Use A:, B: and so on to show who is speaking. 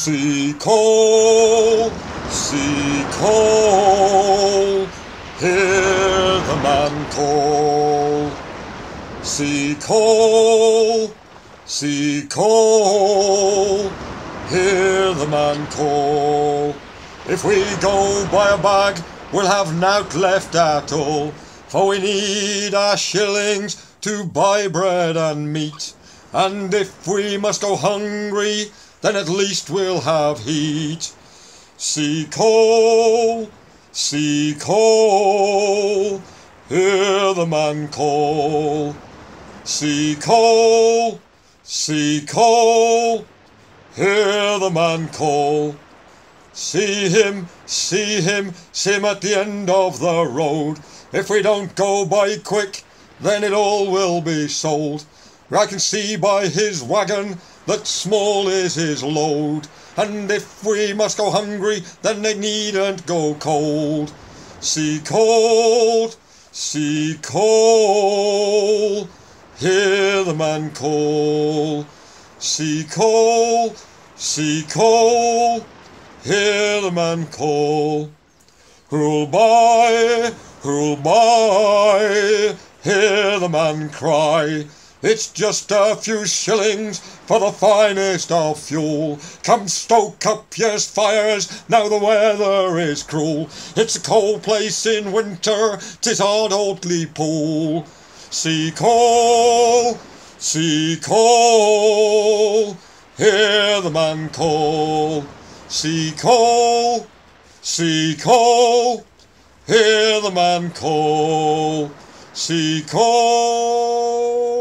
A: Sea coal, hear the man call. Sea coal, hear the man call. If we go by a bag, we'll have nought left at all, for we need our shillings to buy bread and meat. And if we must go hungry, then at least we'll have heat. Sea coal, hear the man call. Sea coal, hear the man call. See him at the end of the road. If we don't go by quick, then it all will be sold. I can see by his wagon that small is his load, and if we must go hungry, then they needn't go cold. Sea coal, hear the man call. Sea coal, hear the man call. Who'll buy, hear the man cry. It's just a few shillings for the finest of fuel. Come stoke up your fires, now the weather is cruel. It's a cold place in winter, 'tis on Oatley Pool. Sea coal, hear the man call. Sea coal, hear the man call. Sea coal.